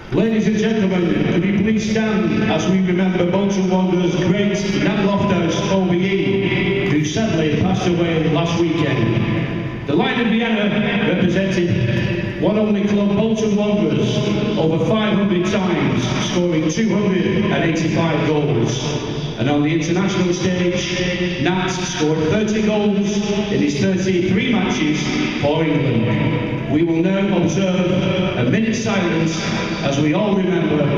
Ladies and gentlemen, could you please stand as we remember Bolton Wanderers' great Nat Lofthouse OBE, who sadly passed away last weekend. The line of Vienna represented one only club, Bolton Wanderers, over 500 times, scoring 285 goals. And on the international stage, Nat scored 30 goals in his 33 matches for England. We will now observe a minute's silence as we all remember